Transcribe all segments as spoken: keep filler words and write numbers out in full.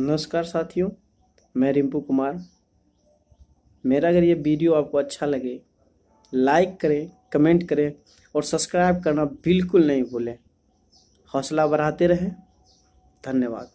नमस्कार साथियों, मैं रिंपू कुमार। मेरा अगर ये वीडियो आपको अच्छा लगे, लाइक करें, कमेंट करें और सब्सक्राइब करना बिल्कुल नहीं भूलें। हौसला बढ़ाते रहें। धन्यवाद।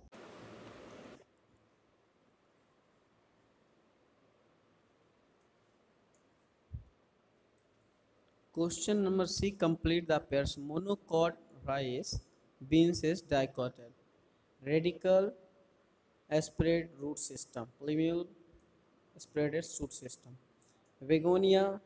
Question number C. Complete the pairs. Monocot rice, beans is dicotyl. Radical aspirate root system. Plumule aspirated shoot system. Begonia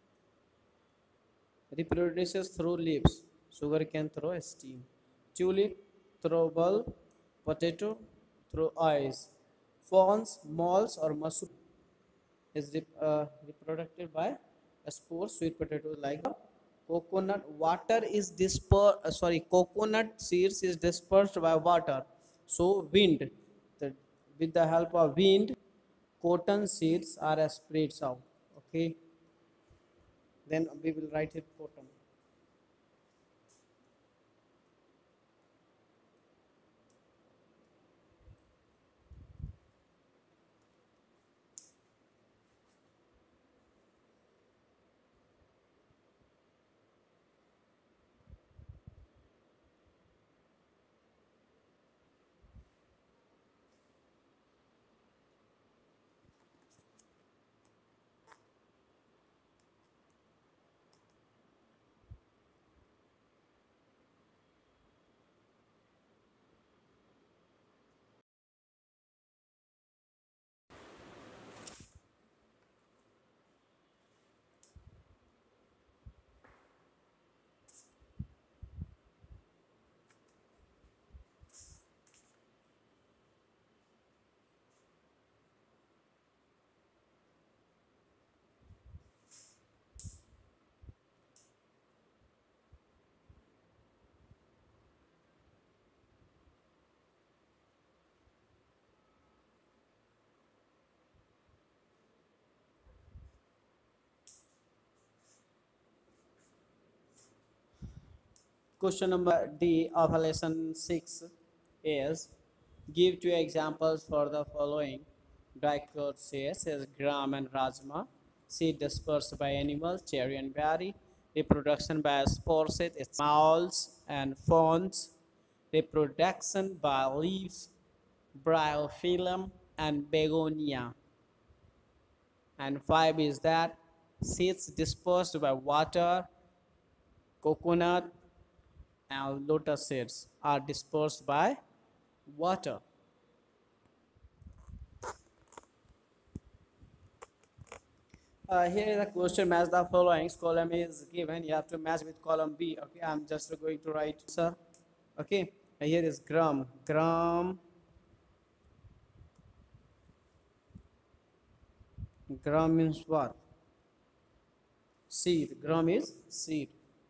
reproduces through leaves. Sugarcane through steam. Tulip through bulb. Potato through eyes. Fawns, moles or mushroom is rep, uh, reproduced by spores. Sweet potatoes like coconut water is dispersed, uh, sorry, coconut seeds is dispersed by water. So wind, the, with the help of wind, cotton seeds are spread out. Okay, then we will write it cotton. Question number D of lesson six is give two examples for the following. Dicotyledons is gram and rajma. Seed dispersed by animals, cherry and berry. Reproduction by spores, it's moles and fawns. Reproduction by leaves, bryophyllum and begonia. And five is that seeds dispersed by water, coconut, and lotus seeds are dispersed by water. Uh, here is a question, match the following. Column is given, you have to match with column B. Okay, I'm just going to write, sir. Okay, here is gram. Gram. Gram means what? Seed. Gram is seed.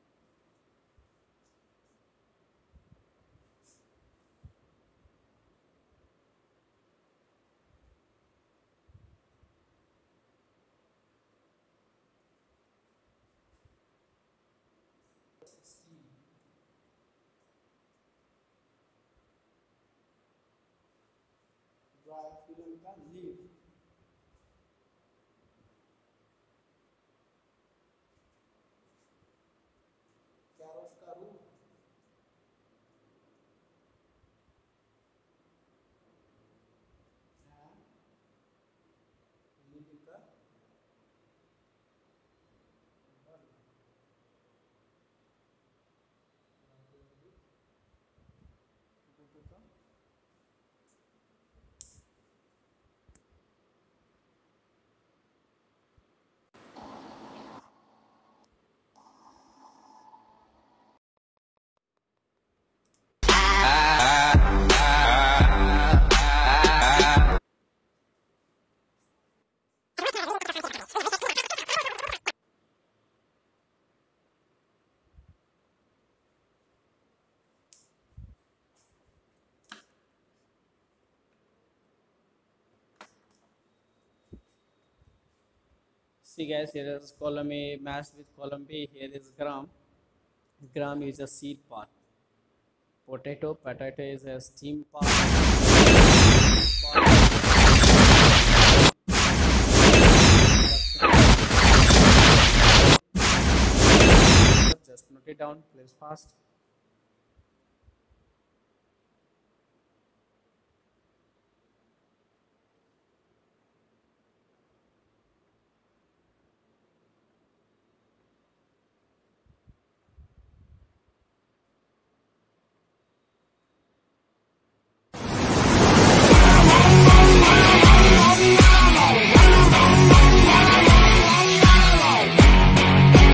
Bryophyllum का leaf. Carrot का root. And lily का See guys, here is column A matched with column B. Here is gram. Gram is a seed part. Potato, potato is a steam part. Just note it down, please fast.